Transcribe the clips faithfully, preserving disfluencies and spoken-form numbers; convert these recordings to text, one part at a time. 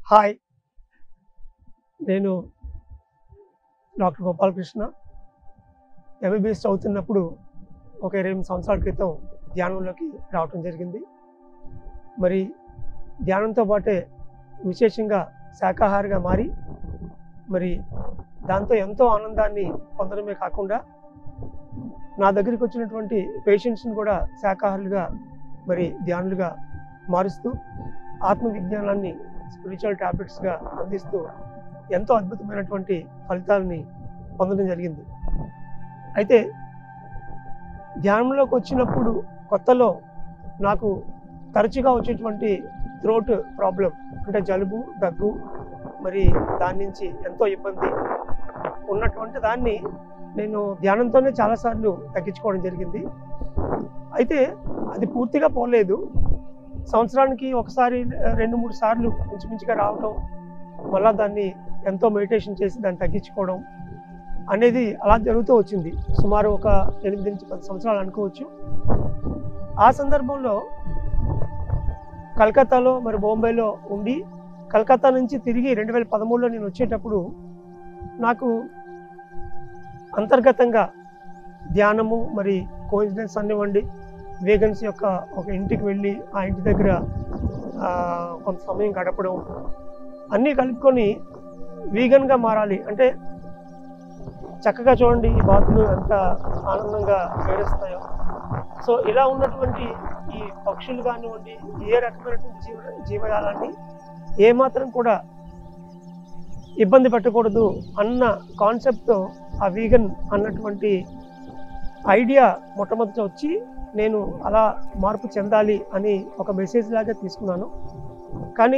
Hi, నేను doctor Gopalakrishna. MBBS చదువుతున్నప్పుడు ఒక ఇరవై ఎనిమిది సంవత్సరాల క్రితం ధ్యానంలోకి రావటం జరిగింది. మరి ధ్యానంతో పాటే విశేషంగా శాకాహారిగా మారి మరి దాంతో ఎంతో ఆనందాన్ని పొందడమే కాకుండా నా దగ్గరికి వచ్చినటువంటి పేషెంట్స్ని కూడా శాకాహారులుగా మరి ధ్యానులుగా మారుస్తూ ఆత్మవిజ్ఞానాన్ని స్పిరిచువల్ టాబ్లెట్స్గా అందిస్తూ ఎంతో అద్భుతమైనటువంటి ఫలితాలని పొందడం జరిగింది. అయితే ధ్యానంలోకి వచ్చినప్పుడు కొత్తలో నాకు తరచుగా వచ్చేటువంటి థ్రోట్ ప్రాబ్లం, అంటే జలుబు దగ్గు, మరి దాని నుంచి ఎంతో ఇబ్బంది ఉన్నటువంటి దాన్ని నేను ధ్యానంతోనే చాలాసార్లు తగ్గించుకోవడం జరిగింది. అయితే అది పూర్తిగా పోలేదు. సంవత్సరానికి ఒకసారి రెండు మూడు సార్లు మించుమించుగా రావటం, మళ్ళీ దాన్ని ఎంతో మెడిటేషన్ చేసి దాన్ని తగ్గించుకోవడం అనేది అలా జరుగుతూ వచ్చింది. సుమారు ఒక ఎనిమిది నుంచి పది సంవత్సరాలు అనుకోవచ్చు. ఆ సందర్భంలో కలకత్తాలో మరి బాంబేలో ఉండి కలకత్తా నుంచి తిరిగి రెండు వేల పదమూడులో నేను వచ్చేటప్పుడు నాకు అంతర్గతంగా ధ్యానము, మరి కోఇన్సిడెన్స్ అనివ్వండి, వేగన్స్ యొక్క ఒక ఇంటికి వెళ్ళి ఆ ఇంటి దగ్గర కొంత సమయం గడపడం అన్నీ కలుపుకొని వీగన్గా మారాలి అంటే, చక్కగా చూడండి ఈ బాతులు ఎంత ఆనందంగా వేరేస్తాయో. సో ఇలా ఉన్నటువంటి ఈ పక్షులు కానివ్వండి, ఏ రకమైనటువంటి జీవ జీవజాలాన్ని ఏమాత్రం కూడా ఇబ్బంది పెట్టకూడదు అన్న కాన్సెప్ట్తో ఆ వీగన్ అన్నటువంటి ఐడియా మొట్టమొదట వచ్చి నేను అలా మార్పు చెందాలి అని ఒక మెసేజ్ లాగా తీసుకున్నాను. కానీ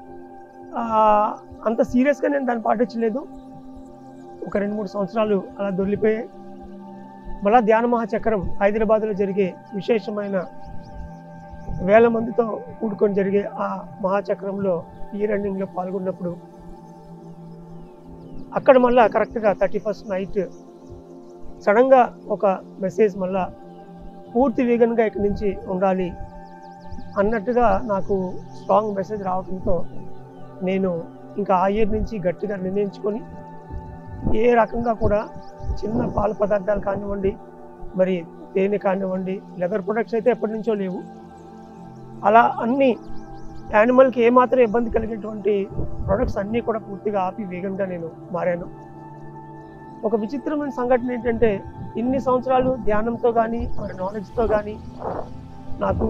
అంత సీరియస్గా నేను దాన్ని పాటించలేదు. ఒక రెండు మూడు సంవత్సరాలు అలా దొరికిపోయాయి. మళ్ళా ధ్యాన మహాచక్రం హైదరాబాద్లో జరిగే విశేషమైన వేల మందితో కూడుకొని జరిగే ఆ మహాచక్రంలో ఈ రన్నింగ్లో పాల్గొన్నప్పుడు అక్కడ మళ్ళా కరెక్ట్గా థర్టీ ఫస్ట్ నైట్ సడన్గా ఒక మెసేజ్, మళ్ళా పూర్తి వీగన్గా ఇక్కడి నుంచి ఉండాలి అన్నట్టుగా నాకు స్ట్రాంగ్ మెసేజ్ రావడంతో నేను ఇంకా ఆ ఇయర్ నుంచి గట్టిగా నిర్ణయించుకొని ఏ రకంగా కూడా చిన్న పాల పదార్థాలు కానివ్వండి, మరి తేనె కానివ్వండి, లెదర్ ప్రొడక్ట్స్ అయితే ఎప్పటి నుంచో లేవు, అలా అన్ని యానిమల్కి ఏమాత్రం ఇబ్బంది కలిగినటువంటి ప్రొడక్ట్స్ అన్నీ కూడా పూర్తిగా ఆపి వేగంగా నేను మారాను. ఒక విచిత్రమైన సంఘటన ఏంటంటే, ఇన్ని సంవత్సరాలు ధ్యానంతో కానీ మరి నాలెడ్జ్తో కానీ నాకు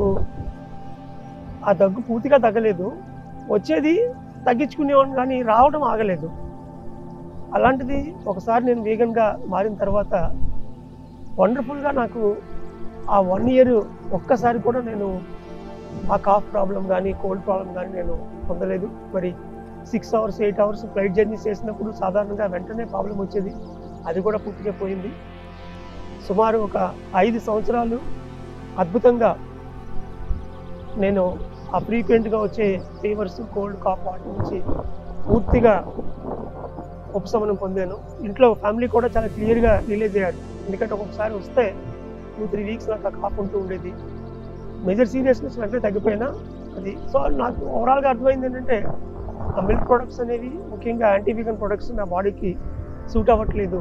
ఆ దగ్గు పూర్తిగా తగ్గలేదు. వచ్చేది తగ్గించుకునేవాడిని కానీ రావడం ఆగలేదు. అలాంటిది ఒకసారి నేను వేగంగా మారిన తర్వాత వండర్ఫుల్గా నాకు ఆ వన్ ఇయర్ ఒక్కసారి కూడా నేను ఆ కాఫ్ ప్రాబ్లం కానీ కోల్డ్ ప్రాబ్లం కానీ నేను పొందలేదు. మరి six hours eight hours flight journey చేసినప్పుడు సాధారణంగా వెంటనే ప్రాబ్లం వచ్చేది, అది కూడా పూర్తిగా పోయింది. సుమారు ఒక ఐదు సంవత్సరాలు అద్భుతంగా నేను ఆ ఫ్రీక్వెంట్గా వచ్చే ఫీవర్స్, కోల్డ్, కాఫ్ వాటి నుంచి పూర్తిగా ఉపశమనం పొందాను. ఇంట్లో ఫ్యామిలీ కూడా చాలా క్లియర్గా రిలీజ్ అయ్యారు. ఎందుకంటే ఒక్కొక్కసారి వస్తే టూ త్రీ వీక్స్ నాకు ఆ కాఫ్ ఉంటూ ఉండేది. మేజర్ సీరియస్నెస్ వెంటనే తగ్గిపోయినా అది. సో నాకు ఓవరాల్గా అర్థమైంది ఏంటంటే, ఆ మిల్క్ ప్రొడక్ట్స్ అనేవి, ముఖ్యంగా యాంటీవీగన్ ప్రొడక్ట్స్ నా బాడీకి సూట్ అవ్వట్లేదు,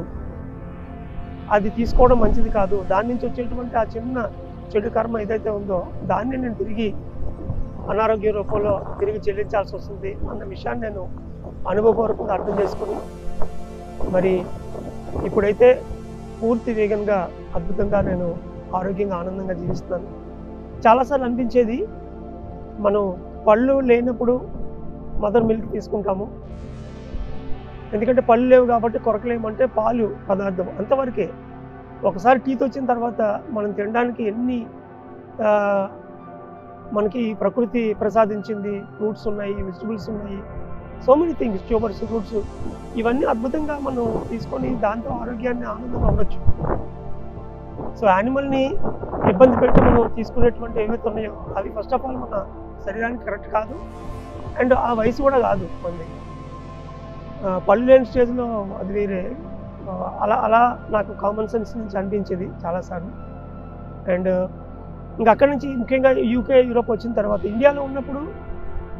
అది తీసుకోవడం మంచిది కాదు. దాని నుంచి వచ్చేటువంటి ఆ చిన్న చెడు కర్మ ఏదైతే ఉందో దాన్ని నేను తిరిగి అనారోగ్య రూపంలో తిరిగి చెల్లించాల్సి వస్తుంది అన్న విషయాన్ని నేను అనుభవపూర్వకంగా అర్థం చేసుకుని మరి ఇప్పుడైతే పూర్తి వేగంగా అద్భుతంగా నేను ఆరోగ్యంగా ఆనందంగా జీవిస్తున్నాను. చాలాసార్లు అనిపించేది, మనం పళ్ళు లేనప్పుడు మదర్ మిల్క్ తీసుకుంటాము, ఎందుకంటే పళ్ళు లేవు కాబట్టి కొరకలేమంటే పాలు పదార్థం అంతవరకే. ఒకసారి టీత్ వచ్చిన తర్వాత మనం తినడానికి ఎన్ని మనకి ప్రకృతి ప్రసాదించింది, ఫ్రూట్స్ ఉన్నాయి, వెజిటబుల్స్ ఉన్నాయి, so many things, tubers, fruits, ఇవన్నీ అద్భుతంగా మనం తీసుకొని దాంతో ఆరోగ్యాన్ని ఆనందంగా ఉండొచ్చు. సో యానిమల్ని ఇబ్బంది పెట్టి మనం తీసుకునేటువంటి ఏవైతే ఉన్నాయో అవి ఫస్ట్ ఆఫ్ ఆల్ మన శరీరానికి కరెక్ట్ కాదు, అండ్ ఆ వయసు కూడా కాదు మంది. పళ్ళు లేని స్టేజ్లో అది వేరే. అలా అలా నాకు కామన్ సెన్స్ నుంచి అనిపించేది చాలాసార్లు. అండ్ ఇంకా అక్కడి నుంచి ముఖ్యంగా యూకే, యూరోప్ వచ్చిన తర్వాత ఇండియాలో ఉన్నప్పుడు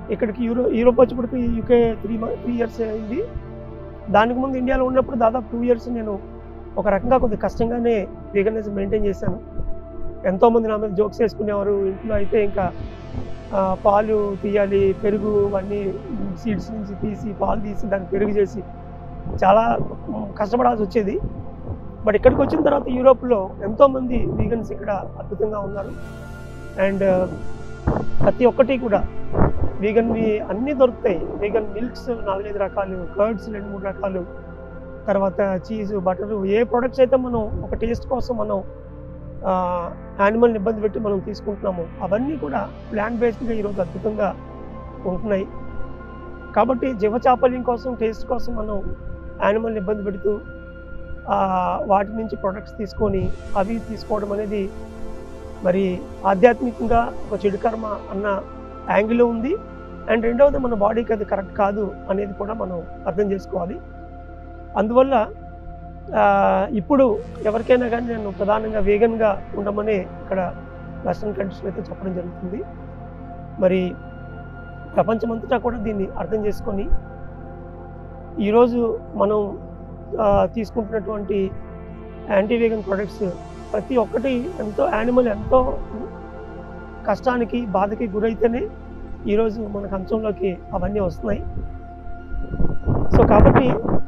ఇక్కడికి యూరో యూరోప్ వచ్చేప్పటికి UK three month three years అయింది. దానికి ముందు ఇండియాలో ఉన్నప్పుడు దాదాపు టూ ఇయర్స్ నేను ఒక రకంగా కొద్దిగా కష్టంగానే వీగనిజం మెయింటైన్ చేశాను. ఎంతోమంది నా మీద జోక్స్ వేసుకునేవారు. ఇంట్లో అయితే ఇంకా పాలు తీయాలి, పెరుగు అన్నీ సీడ్స్ నుంచి తీసి పాలు తీసి దాన్ని పెరుగు చేసి చాలా కష్టపడాల్సి వచ్చేది. బట్ ఇక్కడికి వచ్చిన తర్వాత యూరోప్లో ఎంతోమంది వీగన్స్ ఇక్కడ అద్భుతంగా ఉన్నారు. అండ్ ప్రతి ఒక్కటి కూడా వీగన్వి అన్నీ దొరుకుతాయి. వీగన్ మిల్క్స్ నాలుగైదు రకాలు, కర్డ్స్ రెండు మూడు రకాలు, తర్వాత చీజు, బటరు, ఏ ప్రొడక్ట్స్ అయితే మనం ఒక టేస్ట్ కోసం మనం యానిమల్ని ఇబ్బంది పెట్టి మనం తీసుకుంటున్నాము అవన్నీ కూడా ప్లాంట్ బేస్డ్గా ఈరోజు అద్భుతంగా ఉంటున్నాయి. కాబట్టి జీవచాపల్యం కోసం, టేస్ట్ కోసం మనం యానిమల్ని ఇబ్బంది పెడుతూ వాటి నుంచి ప్రొడక్ట్స్ తీసుకొని అవి తీసుకోవడం అనేది మరి ఆధ్యాత్మికంగా ఒక చెడు కర్మ అన్న యాంగిల్లో ఉంది. అండ్ రెండవది మన బాడీకి అది కరెక్ట్ కాదు అనేది కూడా మనం అర్థం చేసుకోవాలి. అందువల్ల ఇప్పుడు ఎవరికైనా కానీ నేను ప్రధానంగా వేగన్గా ఉండమని ఇక్కడ వెస్ట్రన్ కంట్రీస్లో అయితే చెప్పడం జరుగుతుంది. మరి ప్రపంచమంతటా కూడా దీన్ని అర్థం చేసుకొని ఈరోజు మనం తీసుకుంటున్నటువంటి యాంటీ వేగన్ ప్రొడక్ట్స్ ప్రతి ఒక్కటి ఎంతో యానిమల్ ఎంతో కష్టానికి బాధకి గురైతేనే ఈరోజు మన కంచంలోకి అవన్నీ వస్తున్నాయి. సో కాబట్టి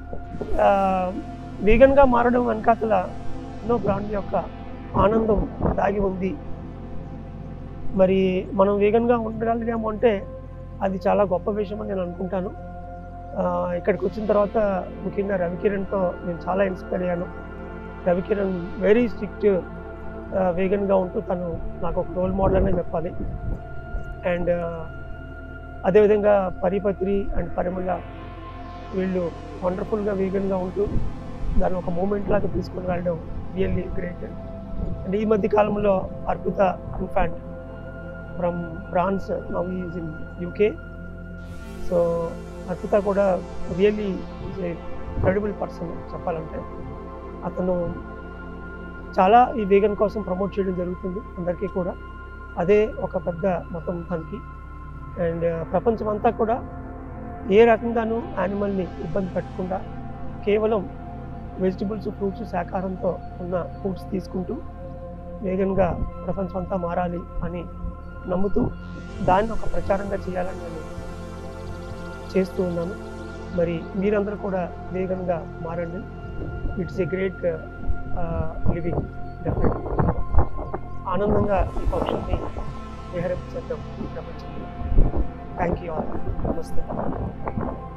వీగన్గా మారడం వెనకాతల ఎన్నో బ్రాండ్ యొక్క ఆనందం దాగి ఉంది. మరి మనం వీగన్గా ఉండగలిగాము అంటే అది చాలా గొప్ప విషయం అని నేను అనుకుంటాను. ఇక్కడికి వచ్చిన తర్వాత ముఖ్యంగా రవికిరణ్తో నేను చాలా ఇన్స్పైర్ అయ్యాను. రవికిరణ్ వెరీ స్ట్రిక్ట్ వీగన్గా ఉంటూ తను నాకు ఒక రోల్ మోడల్ అనే చెప్పాలి. అండ్ అదేవిధంగా పరిపత్రి అండ్ పరిమళ వీళ్ళు వండర్ఫుల్గా వీగన్గా ఉంటూ దాన్ని ఒక మూమెంట్ లాగా తీసుకుని వెళ్ళడం రియల్లీ గ్రేట్. అండ్ ఈ మధ్య కాలంలో Arpita infant from France, now is in UK. So Arpita కూడా really is a credible person చెప్పాలంటే. అతను చాలా ఈ వీగన్ కోసం ప్రమోట్ చేయడం జరుగుతుంది అందరికీ కూడా. అదే ఒక పెద్ద మొత్తం తనకి. అండ్ ప్రపంచం అంతా కూడా ఏ రకంగానూ యానిమల్ని ఇబ్బంది పెట్టకుండా కేవలం వెజిటబుల్స్, ఫ్రూట్స్, శాకాహారంతో ఉన్న ఫుడ్స్ తీసుకుంటూ వేగన్గా ప్రపంచం అంతా మారాలి అని నమ్ముతూ దాన్ని ఒక ప్రచారంగా చేయాలని నేను చేస్తూ ఉన్నాను. మరి మీరందరూ కూడా వేగన్గా మారండి. It's a great living. Definitely ఆనందంగా ఈ పక్షుల్ని విహరించేద్దాం ప్రపంచంలో. Thank you all. నమస్తే.